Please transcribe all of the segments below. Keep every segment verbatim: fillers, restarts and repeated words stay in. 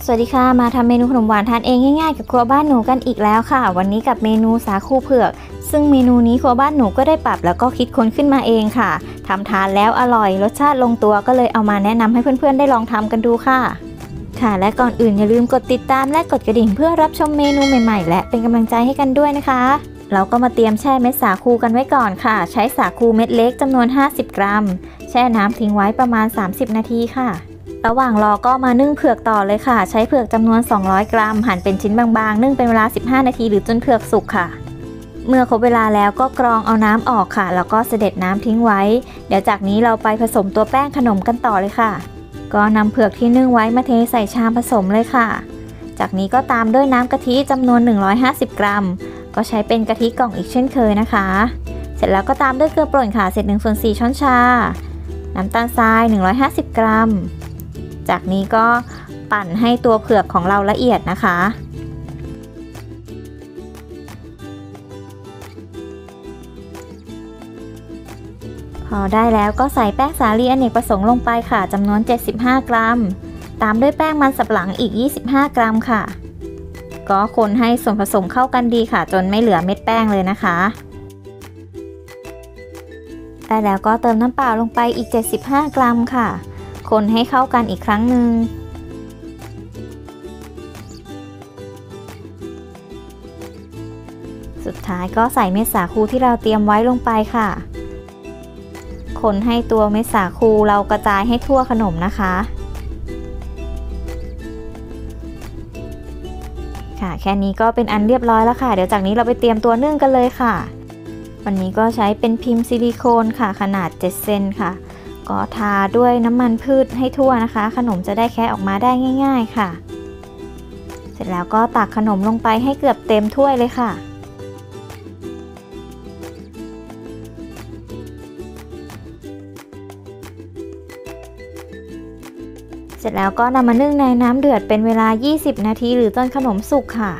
สวัสดีค่ะมาทำเมนูขนมหวานทานเองง่ายๆกับครัวบ้านหนูกันอีกแล้วค่ะวันนี้กับเมนูสาคูเผือกซึ่งเมนูนี้ครัวบ้านหนูก็ได้ปรับแล้วก็คิดค้นขึ้นมาเองค่ะทำทานแล้วอร่อยรสชาติลงตัวก็เลยเอามาแนะนำให้เพื่อนๆได้ลองทำกันดูค่ะค่ะและก่อนอื่นอย่าลืมกดติดตามและกดกระดิ่งเพื่อรับชมเมนูใหม่ๆและเป็นกำลังใจให้กันด้วยนะคะเราก็มาเตรียมแช่เม็ดสาคูกันไว้ก่อนค่ะใช้สาคูเม็ดเล็กจำนวนห้าสิบกรัมแช่น้ำทิ้งไว้ประมาณสามสิบนาทีค่ะระหว่างรอก็มานึ่งเผือกต่อเลยค่ะใช้เผือกจำนวนสองร้อยกรัมหั่นเป็นชิ้นบางๆนึ่งเป็นเวลาสิบห้านาทีหรือจนเผือกสุกค่ะเมื่อครบเวลาแล้วก็กรองเอาน้ำออกค่ะแล้วก็เสด็จน้ำทิ้งไว้เดี๋ยวจากนี้เราไปผสมตัวแป้งขนมกันต่อเลยค่ะก็นำเผือกที่นึ่งไว้มาเทใส่ชามผสมเลยค่ะจากนี้ก็ตามด้วยน้ำกะทิจำนวนหนึ่งร้อยห้าสิบกรัมก็ใช้เป็นกะทิกล่องอีกเช่นเคยนะคะเสร็จแล้วก็ตามด้วยเกลือป่นค่ะเศษหนึ่งส่วนสี่ช้อนชาน้ำตาลทรายหนึ่งร้อยห้าสิบกรัมจากนี้ก็ปั่นให้ตัวเผือกของเราละเอียดนะคะพอได้แล้วก็ใส่แป้งสาลีอเนกประสงค์ลงไปค่ะจำนวนเจ็ดสิบห้ากรัมตามด้วยแป้งมันสำปะหลังอีกยี่สิบห้ากรัมค่ะก็คนให้ส่วนผสมเข้ากันดีค่ะจนไม่เหลือเม็ดแป้งเลยนะคะได้แล้วก็เติมน้ำเปล่าลงไปอีกเจ็ดสิบห้ากรัมค่ะคนให้เข้ากันอีกครั้งหนึ่งสุดท้ายก็ใส่เม็ดสาคูที่เราเตรียมไว้ลงไปค่ะคนให้ตัวเม็ดสาคูเรากระจายให้ทั่วขนมนะคะค่ะแค่นี้ก็เป็นอันเรียบร้อยแล้วค่ะเดี๋ยวจากนี้เราไปเตรียมตัวนึ่งกันเลยค่ะวันนี้ก็ใช้เป็นพิมพ์ซิลิโคนค่ะขนาดเจ็ดเซนค่ะก็ทาด้วยน้ำมันพืชให้ทั่วนะคะขนมจะได้แคะออกมาได้ง่ายๆค่ะเสร็จแล้วก็ตักขนมลงไปให้เกือบเต็มถ้วยเลยค่ะเสร็จแล้วก็นำมานึ่งในน้ำเดือดเป็นเวลายี่สิบนาทีหรือจนขนมสุกค่ะ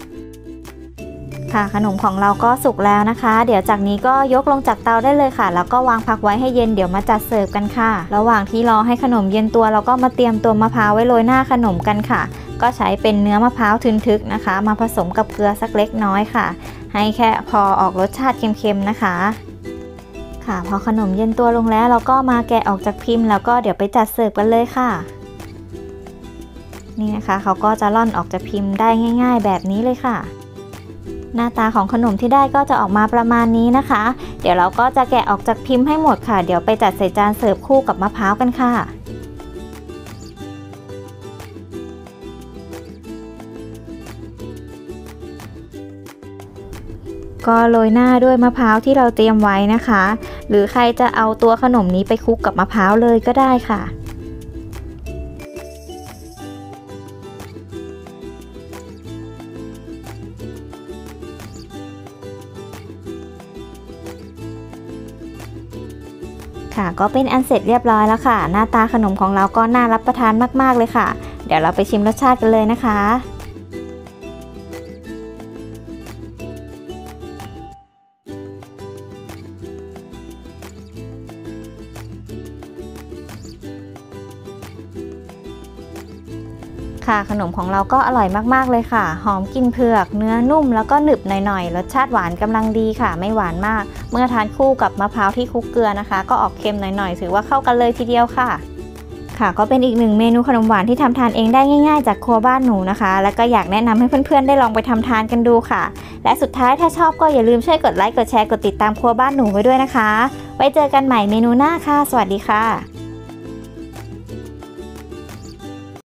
ค่ะขนมของเราก็สุกแล้วนะคะเดี๋ยวจากนี้ก็ยกลงจากเตาได้เลยค่ะแล้วก็วางพักไว้ให้เย็นเดี๋ยวมาจัดเสิร์ฟกันค่ะระหว่างที่รอให้ขนมเย็นตัวเราก็มาเตรียมตัวมะพร้าวไว้โรยหน้าขนมกันค่ะก็ใช้เป็นเนื้อมะพร้าวทึนทึกนะคะมาผสมกับเกลือสักเล็กน้อยค่ะให้แค่พอออกรสชาติเค็มๆนะคะค่ะพอขนมเย็นตัวลงแล้วเราก็มาแกะออกจากพิมพ์แล้วก็เดี๋ยวไปจัดเสิร์ฟกันเลยค่ะนี่นะคะเขาก็จะล่อนออกจากพิมพ์ได้ง่ายๆแบบนี้เลยค่ะหน้าตาของขนมที่ได้ก็จะออกมาประมาณนี้นะคะเดี๋ยวเราก็จะแกะออกจากพิมพ์ให้หมดค่ะเดี๋ยวไปจัดใส่จานเสิร์ฟคู่กับมะพร้าวกันค่ะก็โรยหน้าด้วยมะพร้าวที่เราเตรียมไว้นะคะหรือใครจะเอาตัวขนมนี้ไปคลุกกับมะพร้าวเลยก็ได้ค่ะค่ะก็เป็นอันเสร็จเรียบร้อยแล้วค่ะหน้าตาขนมของเราก็น่ารับประทานมากๆเลยค่ะเดี๋ยวเราไปชิมรสชาติกันเลยนะคะค่ะขนมของเราก็อร่อยมากๆเลยค่ะหอมกลิ่นเผือกเนื้อนุ่มแล้วก็หนึบหน่อยๆรสชาติหวานกำลังดีค่ะไม่หวานมากเมื่อทานคู่กับมะพร้าวที่คลุกเกลือนะคะก็ออกเค็มหน่อยๆถือว่าเข้ากันเลยทีเดียวค่ะค่ะก็เป็นอีกหนึ่งเมนูขนมหวานที่ทำทานเองได้ง่ายๆจากครัวบ้านหนูนะคะแล้วก็อยากแนะนำให้เพื่อนๆได้ลองไปทำทานกันดูค่ะและสุดท้ายถ้าชอบก็อย่าลืมช่วยกดไลค์กดแชร์กดติดตามครัวบ้านหนูไว้ด้วยนะคะไว้เจอกันใหม่เมนูหน้าค่ะสวัสดีค่ะ